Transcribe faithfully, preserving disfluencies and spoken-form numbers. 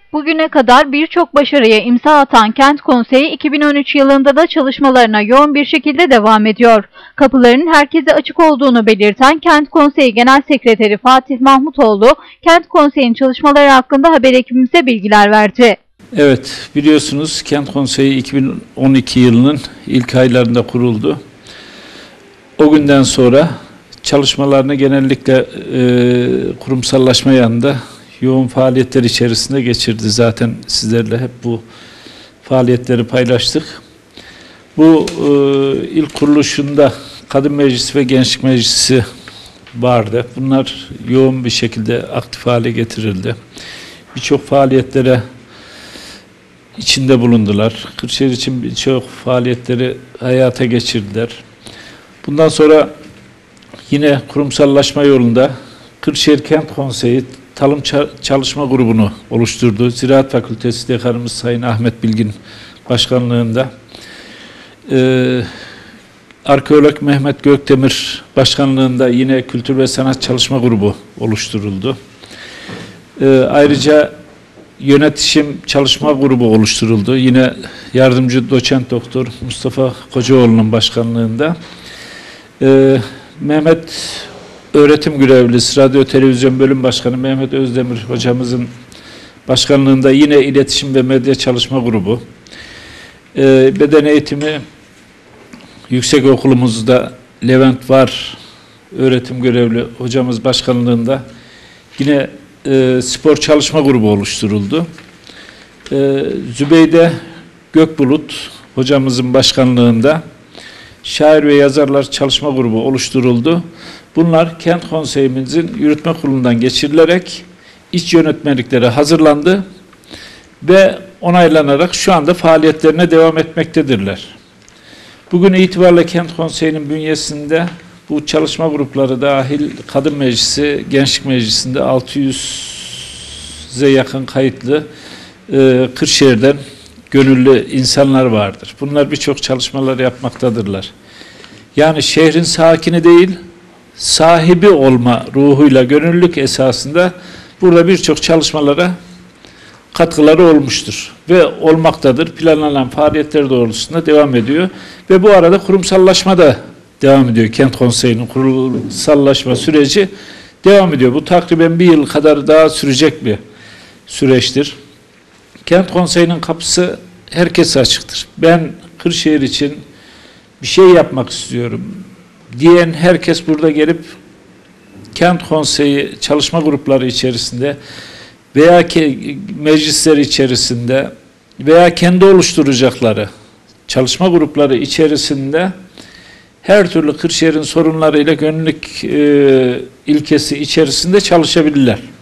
Bugüne kadar birçok başarıya imza atan Kent Konseyi iki bin on üç yılında da çalışmalarına yoğun bir şekilde devam ediyor. Kapılarının herkese açık olduğunu belirten Kent Konseyi Genel Sekreteri Fatih Mahmutoğlu, Kent Konseyi'nin çalışmaları hakkında haber ekibimize bilgiler verdi. Evet, biliyorsunuz Kent Konseyi iki bin on iki yılının ilk aylarında kuruldu. O günden sonra çalışmalarını genellikle e, kurumsallaşma yanında yoğun faaliyetler içerisinde geçirdi. Zaten sizlerle hep bu faaliyetleri paylaştık. Bu e, ilk kuruluşunda Kadın Meclisi ve Gençlik Meclisi vardı. Bunlar yoğun bir şekilde aktif hale getirildi. Birçok faaliyetlere içinde bulundular. Kırşehir için birçok faaliyetleri hayata geçirdiler. Bundan sonra yine kurumsallaşma yolunda Kırşehir Kent Konseyi Tarım Çalışma Grubu'nu oluşturdu. Ziraat Fakültesi Dekanımız Sayın Ahmet Bilgin başkanlığında. Ee, Arkeolog Mehmet Gökdemir başkanlığında yine Kültür ve Sanat Çalışma Grubu oluşturuldu. Ee, ayrıca Yönetişim Çalışma Grubu oluşturuldu. Yine yardımcı doçent doktor Mustafa Kocaoğlu'nun başkanlığında. Ee, Mehmet Öğretim Görevlisi, Radyo Televizyon Bölüm Başkanı Mehmet Özdemir hocamızın başkanlığında yine İletişim ve Medya Çalışma Grubu. Ee, beden eğitimi yüksekokulumuzda Levent Var öğretim görevli hocamız başkanlığında yine e, spor çalışma grubu oluşturuldu. E, Zübeyde Gökbulut hocamızın başkanlığında Şair ve Yazarlar Çalışma Grubu oluşturuldu. Bunlar Kent Konseyimizin yürütme kurulundan geçirilerek iç yönetmelikleri hazırlandı ve onaylanarak şu anda faaliyetlerine devam etmektedirler. Bugün itibariyle Kent Konseyi'nin bünyesinde bu çalışma grupları dahil Kadın Meclisi, Gençlik Meclisi'nde altı yüze yakın kayıtlı e, Kırşehir'den gönüllü insanlar vardır. Bunlar birçok çalışmalar yapmaktadırlar. Yani şehrin sakini değil, sahibi olma ruhuyla gönüllülük esasında burada birçok çalışmalara katkıları olmuştur ve olmaktadır. Planlanan faaliyetler doğrultusunda devam ediyor ve bu arada kurumsallaşma da devam ediyor. Kent Konseyi'nin kurumsallaşma süreci devam ediyor. Bu takriben bir yıl kadar daha sürecek bir süreçtir. Kent Konseyi'nin kapısı herkese açıktır. Ben Kırşehir için bir şey yapmak istiyorum diyen herkes burada gelip Kent Konseyi çalışma grupları içerisinde veya ki meclisler içerisinde veya kendi oluşturacakları çalışma grupları içerisinde her türlü Kırşehir'in sorunlarıyla gönüllülük e, ilkesi içerisinde çalışabilirler.